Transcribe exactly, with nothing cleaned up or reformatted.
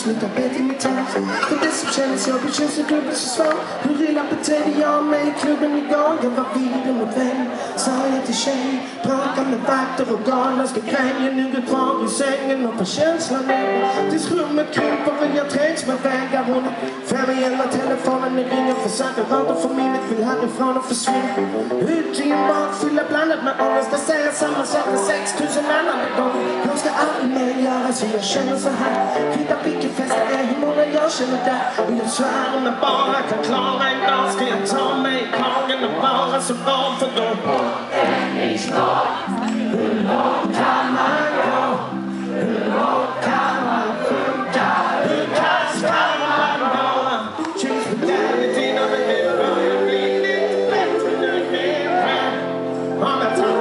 sluta bete mitt tals. För det som känns jag bekänns och dubbelt så svår. Hur illa betedde jag mig i klubben igår? Jag var vidare mot vän, sa jag till tjej. Bråkade med vakter och galnaste grejer. Nu går kvar i sängen och på känslan över. Tills rummet kryper och jag trängs med vägar. Hon är fem igen med telefonen i ringen. Försöker röra för minnet, vill härifrån och försvinna. Ut i en bar, fylla blandat med ångest. Jag säger samma sak med sex tusen annan gånger. Jag ska aldrig mer göra så jag känner så här. Kvittar vilken fest det är, hur många jag känner där. Och jag svär om jag bara kan klara en dag. Ska jag ta mig i kragen och vara så bra för dem. Den är snart. Hur långt kan man gå? Hur långt kan man sjunka? Hur kass kan man vara? Choose modernity när det börjar bli lite bättre nu. Om jag tar